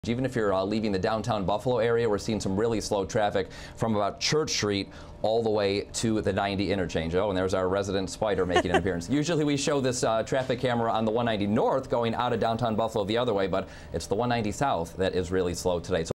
Even if you're leaving the downtown Buffalo area, we're seeing some really slow traffic from about Church Street all the way to the 90 interchange. Oh, and there's our resident spider making an appearance. Usually we show this traffic camera on the 190 north going out of downtown Buffalo the other way, but it's the 190 south that is really slow today. So